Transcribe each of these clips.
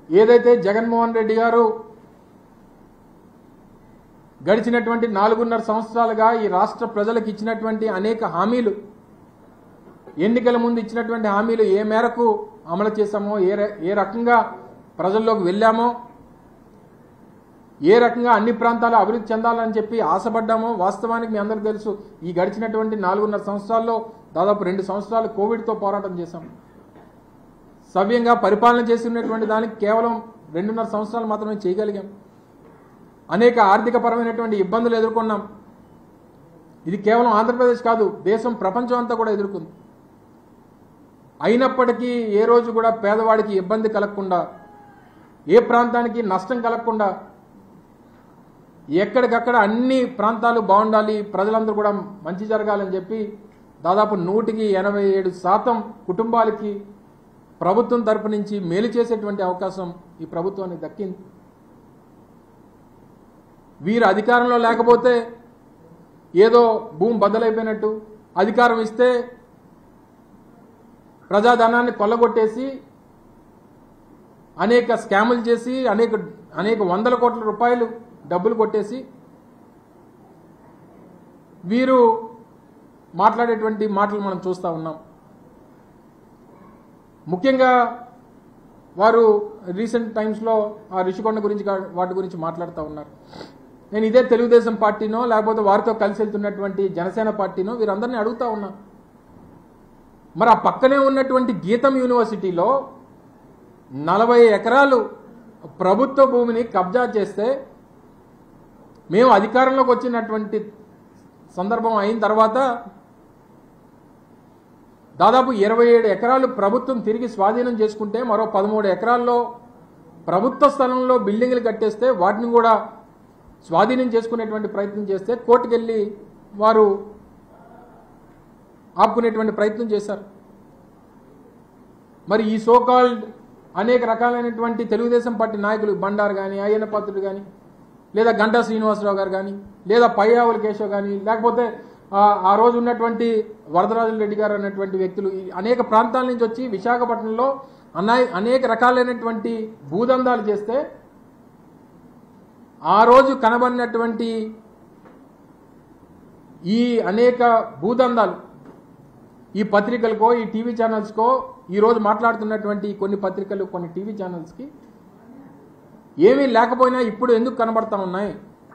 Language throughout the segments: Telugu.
ఏదైతే జగన్మోహన్ రెడ్డి గారు గడిచినటువంటి 4.5 సంవత్సరాలుగా ఈ రాష్ట్ర ప్రజలకు ఇచ్చినటువంటి అనేక హామీలు, ఎన్నికల ముందు ఇచ్చినటువంటి హామీలు ఏ మేరకు అమలు చేశామో, ఏ రకంగా ప్రజల్లోకి వెళ్ళామో, ఏ రకంగా అన్ని ప్రాంతాలు అభివృద్ధి చెందాలని చెప్పి ఆశపడ్డామో, వాస్తవానికి మీ అందరికీ తెలుసు ఈ గడిచినటువంటి 4.5 సంవత్సరాల్లో దాదాపు 2 సంవత్సరాలు కోవిడ్తో పోరాటం చేశాం. సవ్యంగా పరిపాలన చేసినటువంటి దానికి కేవలం 2.5 సంవత్సరాలు మాత్రమే చేయగలిగాం. అనేక ఆర్థికపరమైనటువంటి ఇబ్బందులు ఎదుర్కొన్నాం. ఇది కేవలం ఆంధ్రప్రదేశ్ కాదు, దేశం ప్రపంచం అంతా కూడా ఎదుర్కొంది. అయినప్పటికీ ఏ రోజు కూడా పేదవాడికి ఇబ్బంది కలగకుండా, ఏ ప్రాంతానికి నష్టం కలగకుండా ఎక్కడికక్కడ అన్ని ప్రాంతాలు బాగుండాలి, ప్రజలందరూ కూడా మంచి జరగాలని చెప్పి దాదాపు 187% కుటుంబాలకి ప్రభుత్వం తరపు నుంచి మేలు చేసేటువంటి అవకాశం ఈ ప్రభుత్వానికి దక్కింది. వీరు అధికారంలో లేకపోతే ఏదో భూమి బద్దలైపోయినట్టు, అధికారం ఇస్తే ప్రజాధనాన్ని కొల్లగొట్టేసి అనేక స్కాములు చేసి అనేక వందల కోట్ల రూపాయలు డబ్బులు కొట్టేసి వీరు మాట్లాడేటువంటి మాటలు మనం చూస్తూ ఉన్నాం. ముఖ్యంగా వారు రీసెంట్ టైమ్స్లో ఆ రిషికొండ గురించి వాటి గురించి మాట్లాడుతూ ఉన్నారు. నేను ఇదే తెలుగుదేశం పార్టీనో లేకపోతే వారితో కలిసి వెళ్తున్నటువంటి జనసేన పార్టీనో వీరందరినీ అడుగుతా ఉన్నా, మరి ఆ పక్కనే ఉన్నటువంటి గీతం యూనివర్సిటీలో 40 ఎకరాలు ప్రభుత్వ భూమిని కబ్జా చేస్తే మేము అధికారంలోకి వచ్చినటువంటి సందర్భం అయిన తర్వాత దాదాపు 27 ఎకరాలు ప్రభుత్వం తిరిగి స్వాధీనం చేసుకుంటే మరో 13 ఎకరాల్లో ప్రభుత్వ స్థలంలో బిల్డింగ్లు కట్టేస్తే వాటిని కూడా స్వాధీనం చేసుకునేటువంటి ప్రయత్నం చేస్తే కోర్టుకెళ్ళి వారు ఆపుకునేటువంటి ప్రయత్నం చేశారు. మరి ఈ సోకాల్డ్ అనేక రకాలైనటువంటి తెలుగుదేశం పార్టీ నాయకులు బండారు కానీ, అయ్యన్న పాత్రుడు కానీ, లేదా గంటా శ్రీనివాసరావు గారు కానీ, లేదా పయ్యావుల కేశవ్ కానీ, లేకపోతే ఆ రోజు ఉన్నటువంటి వరదరాజుల రెడ్డి గారు అన్నటువంటి వ్యక్తులు అనేక ప్రాంతాల నుంచి వచ్చి విశాఖపట్నంలో అనేక రకాలైనటువంటి భూదందాలు చేస్తే ఆ రోజు కనబడినటువంటి ఈ అనేక భూదందాలు ఈ పత్రికలకో, ఈ టీవీ ఛానల్స్కో, ఈరోజు మాట్లాడుతున్నటువంటి కొన్ని పత్రికలు, కొన్ని టీవీ ఛానల్స్కి ఏమీ లేకపోయినా ఇప్పుడు ఎందుకు కనబడతా ఉన్నాయి?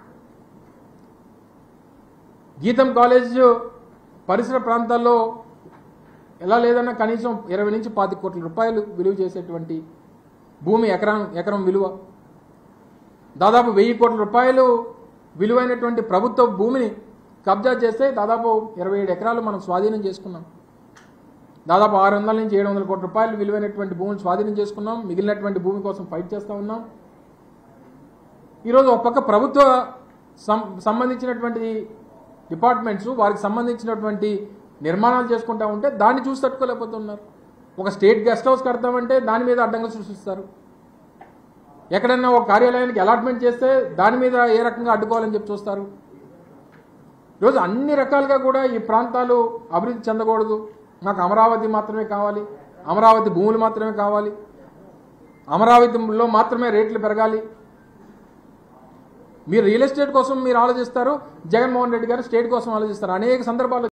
గీతం కాలేజ్ పరిసర ప్రాంతాల్లో ఎలా లేదన్నా కనీసం 20 నుంచి 25 కోట్ల రూపాయలు విలువ చేసేటువంటి భూమి, ఎకరం విలువ దాదాపు 1000 కోట్ల రూపాయలు విలువైనటువంటి ప్రభుత్వ భూమిని కబ్జా చేస్తే దాదాపు 27 ఎకరాలు మనం స్వాధీనం చేసుకున్నాం. దాదాపు 600 నుంచి 700 కోట్ల రూపాయలు విలువైనటువంటి భూమిని స్వాధీనం చేసుకున్నాం. మిగిలినటువంటి భూమి కోసం ఫైట్ చేస్తూ ఉన్నాం. ఈరోజు ఒక పక్క ప్రభుత్వ సంబంధించినటువంటి డిపార్ట్మెంట్స్ వారికి సంబంధించినటువంటి నిర్మాణాలు చేసుకుంటా ఉంటే దాన్ని చూసి తట్టుకోలేకపోతున్నారు. ఒక స్టేట్ గెస్ట్ హౌస్ కడతామంటే దాని మీద అడ్డంగా సృష్టిస్తారు. ఎక్కడైనా ఒక కార్యాలయానికి అలాట్మెంట్ చేస్తే దాని మీద ఏ రకంగా అడ్డుకోవాలని చెప్పి చూస్తారు. ఈరోజు అన్ని రకాలుగా కూడా ఈ ప్రాంతాలు అభివృద్ధి చెందకూడదు, నాకు అమరావతి మాత్రమే కావాలి, అమరావతి భూములు మాత్రమే కావాలి, అమరావతిలో మాత్రమే రేట్లు పెరగాలి. మీరు రియల్ ఎస్టేట్ కోసం మీరు ఆలోచిస్తారు, జగన్మోహన్ రెడ్డి గారు స్టేట్ కోసం ఆలోచిస్తారు. అనేక సందర్భాలు